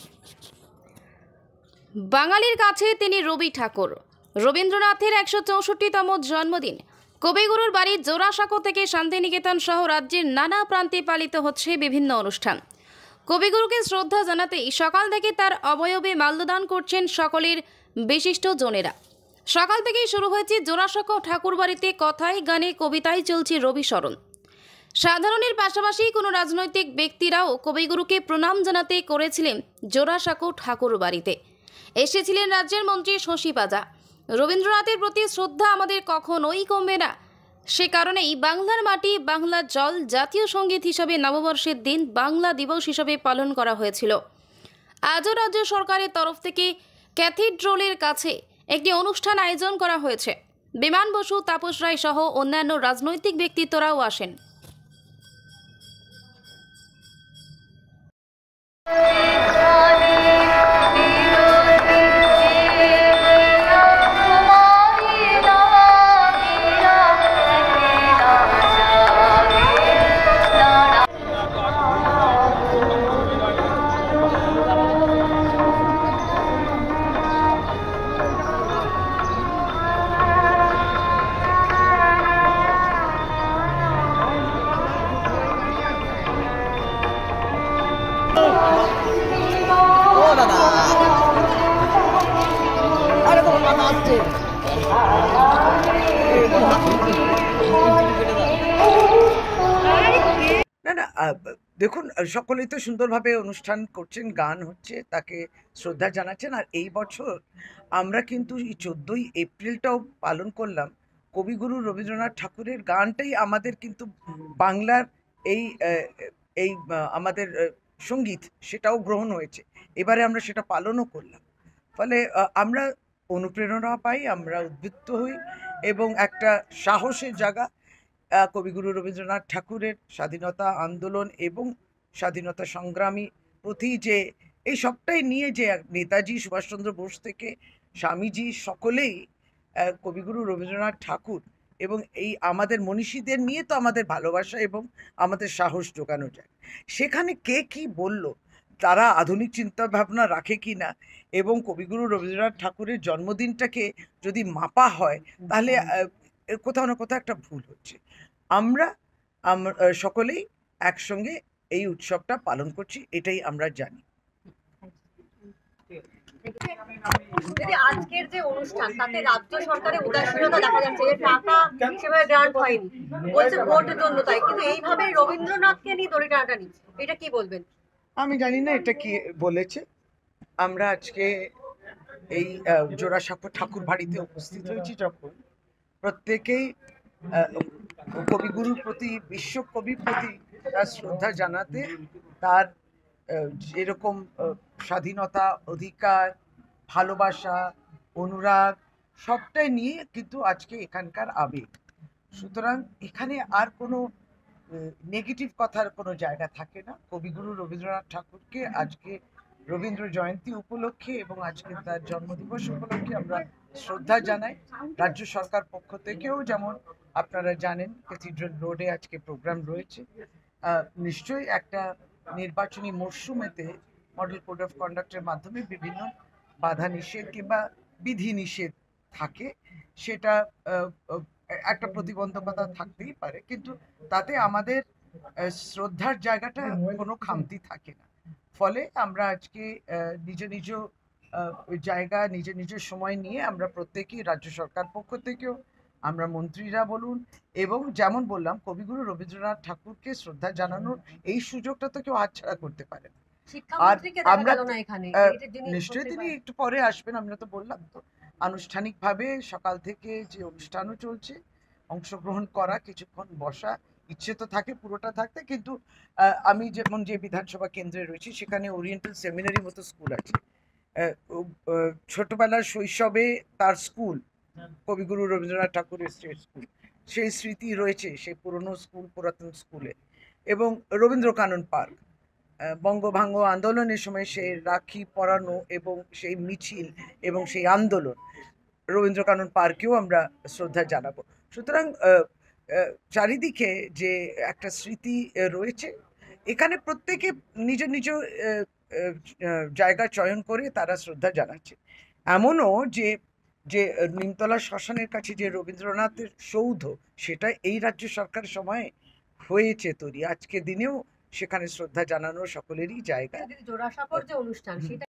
বাঙালির কাছে তিনি রবি ঠাকুর। রবীন্দ্রনাথের ১৬৪তম জন্মদিন কবিগুরুর বাড়ি জোড়াসাঁকো থেকে শান্তিনিকেতন সহ রাজ্যের নানা প্রান্তে পালিত হচ্ছে বিভিন্ন অনুষ্ঠান। কবিগুরুকে শ্রদ্ধা জানাতেই সকাল থেকে তার অবয়বে মাল্যদান করছেন সকলের বিশিষ্ট জনেরা। সকাল থেকেই শুরু হয়েছে জোড়াসাঁকো ঠাকুরবাড়িতে কথায় গানে কবিতায় চলছে রবি স্মরণ। সাধারণের পাশাপাশি কোনো রাজনৈতিক ব্যক্তিরাও কবিগুরুকে প্রণাম জানাতে করেছিলেন জোড়াসাঁকো ঠাকুর বাড়িতে। এসেছিলেন রাজ্যের মন্ত্রী শশী পাজা। রবীন্দ্রনাথের প্রতি শ্রদ্ধা আমাদের কখনোই কমবে না, সে কারণেই বাংলার মাটি বাংলার জল জাতীয় সঙ্গীত হিসাবে নববর্ষের দিন বাংলা দিবস হিসাবে পালন করা হয়েছিল। আজও রাজ্য সরকারের তরফ থেকে ক্যাথিড্রালের কাছে একটি অনুষ্ঠান আয়োজন করা হয়েছে। বিমান বসু, তাপস রায় সহ অন্যান্য রাজনৈতিক ব্যক্তিত্বরাও আসেন। না না দেখুন, সকলেই তো সুন্দরভাবে অনুষ্ঠান করছেন, গান হচ্ছে, তাকে শ্রদ্ধা জানাচ্ছেন। আর এই বছর আমরা কিন্তু এই 14ই এপ্রিলটাও পালন করলাম কবিগুরু রবীন্দ্রনাথ ঠাকুরের গানটাই আমাদের কিন্তু বাংলার এই এই আমাদের সঙ্গীত সেটাও গ্রহণ হয়েছে। এবারে আমরা সেটা পালনও করলাম। ফলে আমরা অনুপ্রেরণা পাই, আমরা উদ্বুদ্ধ হই এবং একটা সাহসের জায়গা কবিগুরু রবীন্দ্রনাথ ঠাকুরের স্বাধীনতা আন্দোলন এবং স্বাধীনতা সংগ্রামী প্রতি যে এই সবটাই নিয়ে যে নেতাজি সুভাষচন্দ্র বোস থেকে স্বামীজি সকলেই কবিগুরু রবীন্দ্রনাথ ঠাকুর এবং এই আমাদের মনীষীদের নিয়ে তো আমাদের ভালোবাসা এবং আমাদের সাহস জোগানো যায়। সেখানে কে কি বলল, তারা আধুনিক চিন্তা ভাবনা রাখে কি না এবং কবিগুরু রবীন্দ্রনাথ ঠাকুরের জন্মদিনটাকে যদি মাপা হয় তাহলে কোথাও না কোথাও একটা ভুল হচ্ছে। আমরা সকলেই একসঙ্গে এই উৎসবটা পালন করছি, এটাই আমরা জানি। আজকের যে অনুষ্ঠান তাতে রাজ্য সরকারের উদাসীনতা দেখা যাচ্ছে, যে টাকা সেভাবে গ্রান্ট হয়নি, বলছে ভোটের জন্য তাই, কিন্তু এইভাবে রবীন্দ্রনাথকে নিয়ে দড়ি টানাটানি, এটা কি বলবেন? আমি জানি না এটা কি বলেছে। আমরা আজকে এই জোড়াসাঁকো ঠাকুর বাড়িতে উপস্থিত হয়েছি যখন, প্রত্যেকেই কবিগুরুর প্রতি, বিশ্বকবির প্রতি তার শ্রদ্ধা জানাতে, তার যেরকম স্বাধীনতা, অধিকার, ভালোবাসা, অনুরাগ সবটাই নিয়ে কিন্তু আজকে এখানকার আবেগ। সুতরাং এখানে আর কোনো নেগেটিভ কথার কোনো জায়গা থাকে না। কবিগুরু রবীন্দ্রনাথ ঠাকুরকে আজকে রবীন্দ্র জয়ন্তী উপলক্ষে এবং আজকে তার জন্মদিবস উপলক্ষে আমরা শ্রদ্ধা জানাই। রাজ্য সরকার পক্ষ থেকেও যেমন আপনারা জানেন ক্যাথিড্রাল রোডে আজকে প্রোগ্রাম রয়েছে। নিশ্চয়ই একটা নির্বাচনী মরশুমেতে মডেল কোড অফ কন্ডাক্টের মাধ্যমে বিভিন্ন বাধা নিষেধ কিংবা বিধি নিষেধ থাকে, সেটা একটা প্রতিবন্ধকতা থাকতেই পারে, কিন্তু তাতে আমাদের শ্রদ্ধার জায়গাটা কোনো খামতি থাকে না। ফলে আমরা আজকে নিজ নিজ জায়গা, নিজ নিজ সময় নিয়ে আমরা প্রত্যেকেই রাজ্য সরকার পক্ষ থেকেও আমরা মন্ত্রীরা বলুন, এবং যেমন বললাম কবিগুরু রবীন্দ্রনাথ ঠাকুরকে শ্রদ্ধা জানানোর এই সুযোগটা তো কেউ হাতছাড়া করতে পারে না। আর আমরা নিশ্চয়ই তিনি একটু পরে আসবেন, আমরা তো বললাম তো আনুষ্ঠানিকভাবে সকাল থেকে যে অনুষ্ঠানও চলছে, অংশগ্রহণ করা, কিছুক্ষণ বসা, ইচ্ছে তো থাকে পুরোটা থাকতে, কিন্তু আমি যেমন যে বিধানসভা কেন্দ্রে রয়েছি সেখানে ওরিয়েন্টাল সেমিনারি মতো স্কুল আছে। ছোটবেলার শৈশবে তার স্কুল কবিগুরু রবীন্দ্রনাথ ঠাকুরের স্টেট স্কুল, সেই স্মৃতি রয়েছে সেই পুরনো স্কুল, পুরাতন স্কুলে। এবং রবীন্দ্রকানন পার্ক, বঙ্গভঙ্গ আন্দোলনের সময় সেই রাখি পরানো এবং সেই মিছিল এবং সেই আন্দোলন, রবীন্দ্রকানন পার্কেও আমরা শ্রদ্ধা জানাবো। সুতরাং চারিদিকে যে একটা স্মৃতি রয়েছে, এখানে প্রত্যেকে নিজ নিজ জায়গা চয়ন করে তারা শ্রদ্ধা জানাচ্ছে। এমনও যে যে নিমতলা শ্মশানের কাছে যে রবীন্দ্রনাথের সৌধ, সেটা এই রাজ্য সরকারের সময়ে হয়েছে তৈরি। আজকে দিনেও সেখানে শ্রদ্ধা জানানো সকলেরই জায়গা। জোড়াসাঁকোর যে অনুষ্ঠান সেটা